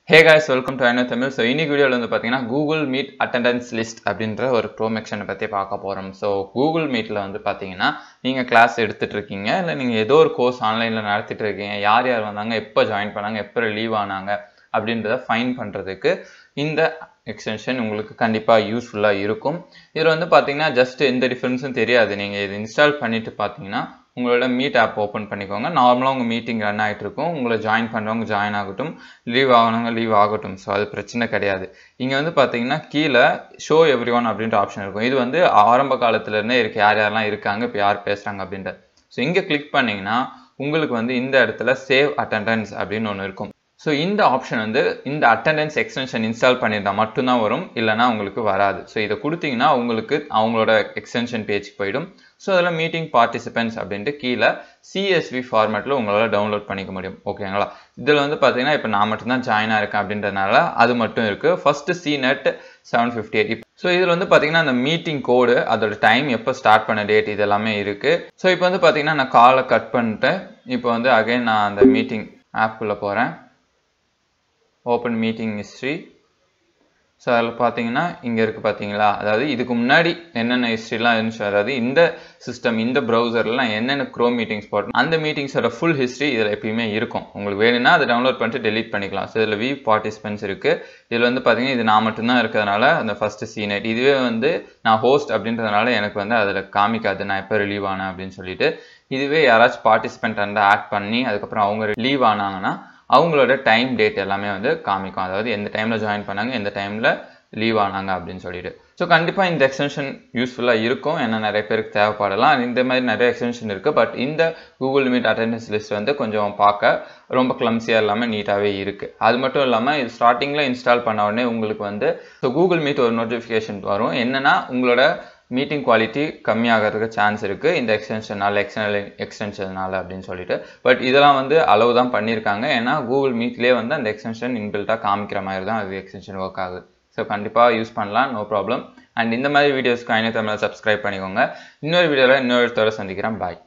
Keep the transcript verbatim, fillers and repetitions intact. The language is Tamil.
Hey guys, welcome to Aino Tamil. So இன்னைக்கு வீடியோல வந்து பாத்தீங்கன்னா Google Meet attendance list அப்படிங்கற ஒரு ப்ரோமெக்ஷனை பத்தி பார்க்க போறோம். So Google Meetல வந்து பாத்தீங்கன்னா நீங்க கிளாஸ் எடுத்துட்டு இருக்கீங்க இல்ல நீங்க ஏதோ ஒரு கோர்ஸ் ஆன்லைன்ல நடத்திட்டு இருக்கீங்க. யார் யார் வந்தாங்க, எப்ப ஜாயின் பண்ணாங்க, எப்ப லீவ் ஆனாங்க அப்படின்றத ஃபைண்ட் பண்றதுக்கு இந்த எக்ஸ்டென்ஷன் உங்களுக்கு கண்டிப்பா யூஸ்ஃபுல்லா இருக்கும். இதுல வந்து பாத்தீங்கன்னா ஜஸ்ட் எந்த டிஃபரன்ஸும் தெரியாது. நீங்க இது இன்ஸ்டால் பண்ணிட்டு பாத்தீங்கன்னா உங்களோட மீட் ஆப் ஓப்பன் பண்ணிக்கோங்க. நார்மலாக உங்கள் மீட்டிங் ரன் ஆகிட்டு இருக்கும். உங்களை ஜாயின் பண்ணுறவங்க ஜாயின் ஆகட்டும், லீவ் ஆகணுங்க லீவ் ஆகட்டும். ஸோ அது பிரச்சனை கிடையாது. இங்கே வந்து பார்த்தீங்கன்னா கீழே ஷோ எவ்ரி ஒன் அப்படின்ற ஆப்ஷன் இருக்கும். இது வந்து ஆரம்ப காலத்துலேருந்தே இருக்குது, யார் யாரெல்லாம் இருக்காங்க, இப்போ யார் பேசுகிறாங்க அப்படின்ற. ஸோ இங்கே கிளிக் பண்ணிங்கன்னா உங்களுக்கு வந்து இந்த இடத்துல சேவ் அட்டெண்டன்ஸ் அப்படின்னு ஒன்று இருக்கும். ஸோ இந்த ஆப்ஷன் வந்து இந்த அட்டெண்டன்ஸ் எக்ஸ்டென்ஷன் இன்ஸ்டால் பண்ணியிருந்தால் மட்டும்தான் வரும், இல்லைனா உங்களுக்கு வராது. ஸோ இதை கொடுத்தீங்கன்னா உங்களுக்கு அவங்களோட எக்ஸ்டென்ஷன் பேஜுக்கு போயிடும். ஸோ அதில் மீட்டிங் பார்ட்டிசிபென்ட்ஸ் அப்படின்ட்டு கீழே சிஎஸ்வி ஃபார்மேட்டில் உங்களால் டவுன்லோட் பண்ணிக்க முடியும். ஓகேங்களா? இதில் வந்து பார்த்தீங்கன்னா இப்போ நான் மட்டும்தான் ஜாயின் ஆயிருக்கேன் அப்படின்றதுனால அது மட்டும் இருக்குது. First C net seven fifty eight. So இதில் வந்து பார்த்தீங்கன்னா அந்த மீட்டிங் கோடு, அதோட டைம், எப்போ ஸ்டார்ட் பண்ண டேட், இது எல்லாமே இருக்குது. ஸோ இப்போ வந்து பார்த்தீங்கன்னா நான் காலை கட் பண்ணிட்டேன். இப்போ வந்து அகைன் நான் அந்த மீட்டிங் ஆப்புக்குள்ளே போகிறேன். Open meeting history. ஸோ அதில் பார்த்தீங்கன்னா இங்கே இருக்குது பார்த்தீங்களா, அதாவது இதுக்கு முன்னாடி என்னென்ன ஹிஸ்ட்ரிலாம் இருந்துச்சு, அதாவது இந்த சிஸ்டம் இந்த ப்ரௌசர்லாம் என்னென்ன க்ரோம் மீட்டிங்ஸ் போட்டோம் அந்த மீட்டிங்ஸோட ஃபுல் ஹிஸ்ட்ரி இதில் எப்பயுமே இருக்கும். உங்களுக்கு வேணும்னா அதை டவுன்லோட் பண்ணிட்டு டெலீட் பண்ணிக்கலாம். ஸோ இதில் வியூ பார்ட்டிசிபென்ட்ஸ் இருக்குது. இதில் வந்து பார்த்தீங்கன்னா இது நான் மட்டும்தான் இருக்கிறதுனால அந்த ஃபஸ்ட்டு சீனட், இதுவே வந்து நான் ஹோஸ்ட் அப்படின்றதுனால எனக்கு வந்து அதில் காமிக்காது நான் எப்போ ரிலீவ் ஆனேன் அப்படின்னு சொல்லிட்டு. இதுவே யாராச்சும் பார்ட்டிசிபெண்ட் வந்து ஆட் பண்ணி அதுக்கப்புறம் அவங்க லீவ் ஆனாங்கன்னா அவங்களோட டைம் டேட் எல்லாமே வந்து காமிக்கும். அதாவது எந்த டைமில் ஜாயின் பண்ணாங்க, எந்த டைமில் லீவ் ஆனாங்க அப்படின்னு சொல்லிட்டு. ஸோ கண்டிப்பாக இந்த எக்ஸ்டென்ஷன் யூஸ்ஃபுல்லாக இருக்கும். ஏன்னா நிறைய பேருக்கு தேவைப்படலாம். இந்த மாதிரி நிறைய எக்ஸ்டென்ஷன் இருக்குது. பட் இந்த கூகுள் மீட் அட்டெண்டன்ஸ் லிஸ்ட் வந்து கொஞ்சம் பார்க்க ரொம்ப கிளம்ஸியாக இல்லாமல் நீட்டாகவே இருக்குது. அது மட்டும் இல்லாமல் இது ஸ்டார்டிங்கில் இன்ஸ்டால் பண்ண உடனே உங்களுக்கு வந்து ஸோ கூகுள் மீட் ஒரு நோட்டிஃபிகேஷன் வரும். என்னென்னா உங்களோட மீட்டிங் குவாலிட்டி கம்மியாகிறதுக்கு சான்ஸ் இருக்குது இந்த எக்ஸ்டென்ஷனால், எக்ஸ்டர்னல் எக்ஸ்டென்ஷனால் அப்படின்னு சொல்லிட்டு. பட் இதெல்லாம் வந்து அளவு தான் பண்ணியிருக்காங்க. ஏன்னா கூகுள் மீட்லேயே வந்து அந்த எக்ஸ்டென்ஷன் இன்பில்ட்டாக காமிக்கிற மாதிரி தான் அது எக்ஸ்டென்ஷன் ஒர்க் ஆகுது. ஸோ கண்டிப்பாக யூஸ் பண்ணலாம், நோ ப்ராப்ளம். அண்ட் இந்த மாதிரி வீடியோஸ்க்கு ஐநூற்றி தமிழ் சப்ஸ்கிரைப் பண்ணிக்கோங்க. இன்னொரு வீடியோவில் இன்னொரு தடவை சந்திக்கிறேன். பாய்.